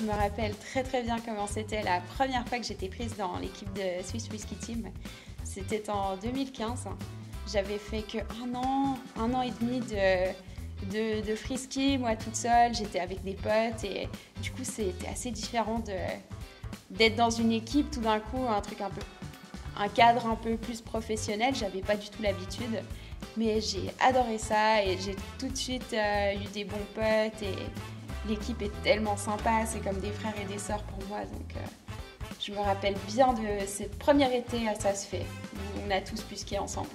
me rappelle très très bien comment c'était la première fois que j'étais prise dans l'équipe de Swiss Whisky Team. C'était en 2015. J'avais fait que un an et demi de free-ski, moi toute seule. J'étais avec des potes et du coup c'était assez différent d'être dans une équipe tout d'un coup, un cadre un peu plus professionnel. J'avais pas du tout l'habitude, mais j'ai adoré ça et j'ai tout de suite eu des bons potes et l'équipe est tellement sympa, c'est comme des frères et des sœurs pour moi, donc je me rappelle bien de cette première été à Ça se fait, où on a tous pu skier ensemble.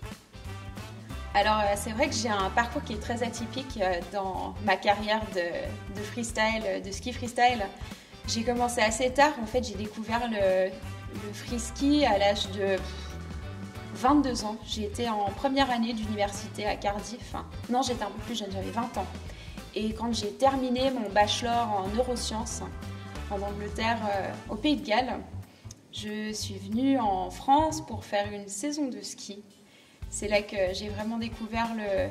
Alors c'est vrai que j'ai un parcours qui est très atypique dans ma carrière de freestyle, de ski freestyle. J'ai commencé assez tard, en fait j'ai découvert le free ski à l'âge de 22 ans. J'ai été en première année d'université à Cardiff. Non, j'étais un peu plus jeune, j'avais 20 ans. Et quand j'ai terminé mon bachelor en neurosciences en Angleterre, au Pays de Galles, je suis venue en France pour faire une saison de ski. C'est là que j'ai vraiment découvert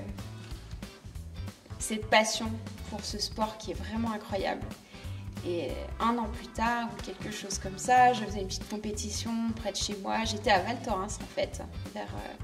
cette passion pour ce sport qui est vraiment incroyable. Et un an plus tard, ou quelque chose comme ça, je faisais une petite compétition près de chez moi. J'étais à Val Thorens en fait, vers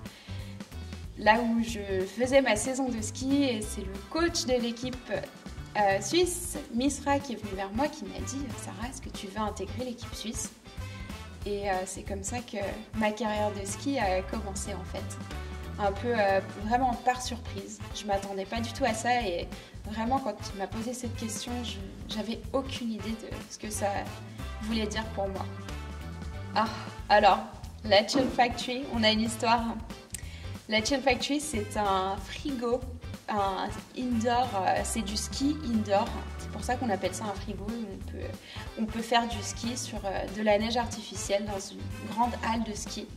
là où je faisais ma saison de ski. Et c'est le coach de l'équipe suisse, Misra, qui est venu vers moi, qui m'a dit « Sarah, est-ce que tu veux intégrer l'équipe suisse ?» Et c'est comme ça que ma carrière de ski a commencé en fait. Un peu vraiment par surprise. Je ne m'attendais pas du tout à ça et vraiment quand il m'a posé cette question, j'avais aucune idée de ce que ça voulait dire pour moi. Ah, alors, la Chill Factory, on a une histoire. La Chill Factory, c'est un frigo, un indoor, c'est du ski indoor. C'est pour ça qu'on appelle ça un frigo. On peut faire du ski sur de la neige artificielle dans une grande halle de ski.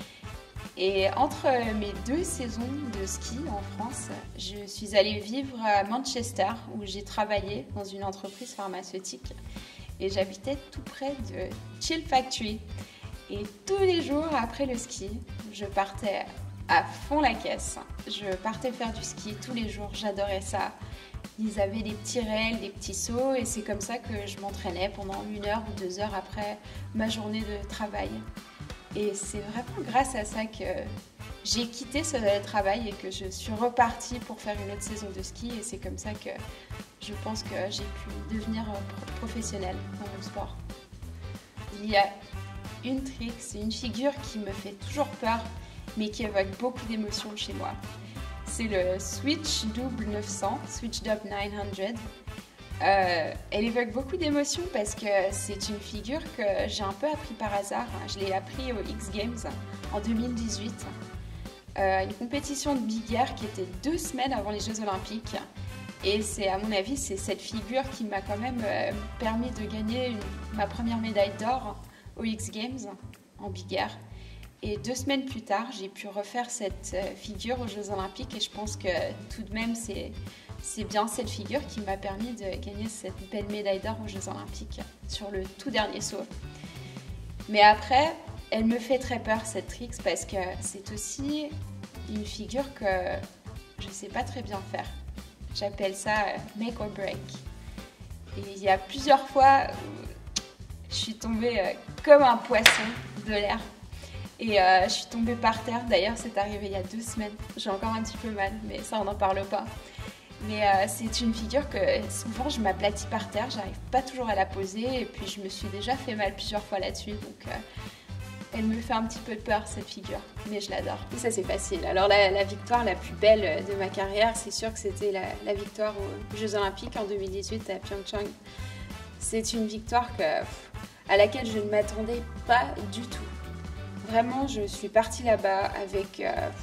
Et entre mes 2 saisons de ski en France, je suis allée vivre à Manchester où j'ai travaillé dans une entreprise pharmaceutique et j'habitais tout près de Chill Factory. Et tous les jours après le ski, je partais à fond la caisse. Je partais faire du ski tous les jours, j'adorais ça. Ils avaient des petits rails, des petits sauts et c'est comme ça que je m'entraînais pendant 1 heure ou 2 heures après ma journée de travail. Et c'est vraiment grâce à ça que j'ai quitté ce travail et que je suis repartie pour faire une autre saison de ski. Et c'est comme ça que je pense que j'ai pu devenir professionnelle dans mon sport. Il y a une trick, c'est une figure qui me fait toujours peur, mais qui évoque beaucoup d'émotions chez moi. C'est le Switch Double 900, Switch Double 900. Elle évoque beaucoup d'émotions parce que c'est une figure que j'ai un peu appris par hasard. Je l'ai appris aux X Games en 2018. Une compétition de big air qui était 2 semaines avant les Jeux Olympiques. Et c'est, à mon avis, c'est cette figure qui m'a quand même permis de gagner ma première médaille d'or aux X Games en big air. Et 2 semaines plus tard, j'ai pu refaire cette figure aux Jeux Olympiques et je pense que tout de même, c'est bien cette figure qui m'a permis de gagner cette belle médaille d'or aux Jeux Olympiques sur le tout dernier saut. Mais après, elle me fait très peur cette tricks parce que c'est aussi une figure que je ne sais pas très bien faire. J'appelle ça make or break. Et il y a plusieurs fois où je suis tombée comme un poisson de l'air. Et je suis tombée par terre. D'ailleurs, c'est arrivé il y a 2 semaines. J'ai encore un petit peu mal, mais ça, on n'en parle pas. Mais c'est une figure que souvent je m'aplatis par terre, j'arrive pas toujours à la poser et puis je me suis déjà fait mal plusieurs fois là-dessus, donc elle me fait un petit peu peur cette figure, mais je l'adore. Et ça c'est facile. Alors la victoire la plus belle de ma carrière, c'est sûr que c'était la victoire aux Jeux Olympiques en 2018 à Pyeongchang. C'est une victoire à laquelle je ne m'attendais pas du tout. Vraiment, je suis partie là-bas avec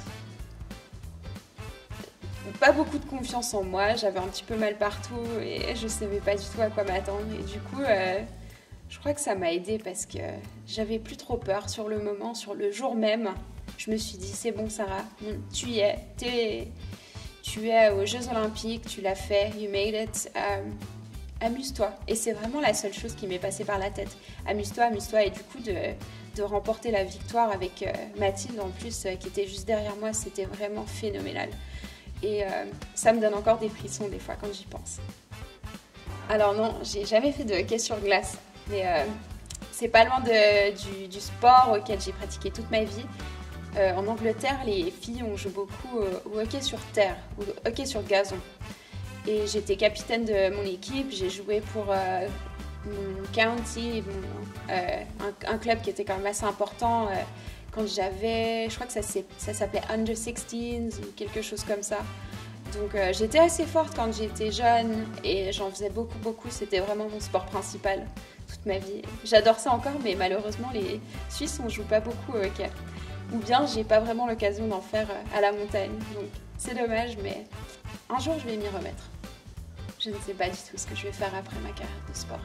pas beaucoup de confiance en moi, j'avais un petit peu mal partout et je savais pas du tout à quoi m'attendre. Et du coup, je crois que ça m'a aidée parce que j'avais plus trop peur sur le moment, sur le jour même. Je me suis dit, c'est bon Sarah, tu y es, tu es aux Jeux Olympiques, tu l'as fait, you made it, amuse-toi. Et c'est vraiment la seule chose qui m'est passée par la tête. Amuse-toi, amuse-toi. Et du coup, de remporter la victoire avec Mathilde en plus, qui était juste derrière moi, c'était vraiment phénoménal. Et ça me donne encore des frissons des fois quand j'y pense. Alors non, j'ai jamais fait de hockey sur glace, mais c'est pas loin du sport auquel j'ai pratiqué toute ma vie. En Angleterre, les filles, on joue beaucoup au hockey sur terre, ou au hockey sur gazon. Et j'étais capitaine de mon équipe, j'ai joué pour mon county, un club qui était quand même assez important quand j'avais, je crois que ça s'appelait Under 16 ou quelque chose comme ça. Donc j'étais assez forte quand j'étais jeune et j'en faisais beaucoup, c'était vraiment mon sport principal toute ma vie. J'adore ça encore, mais malheureusement les Suisses on joue pas beaucoup au hockey. Ou bien j'ai pas vraiment l'occasion d'en faire à la montagne. Donc c'est dommage, mais un jour je vais m'y remettre. Je ne sais pas du tout ce que je vais faire après ma carrière de sport.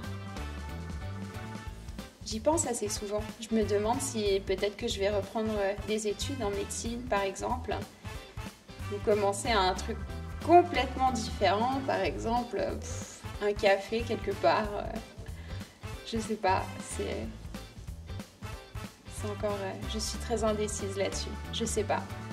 J'y pense assez souvent. Je me demande si peut-être que je vais reprendre des études en médecine par exemple. Ou commencer un truc complètement différent, par exemple un café quelque part. Je sais pas, c'est encore... je suis très indécise là-dessus. Je sais pas.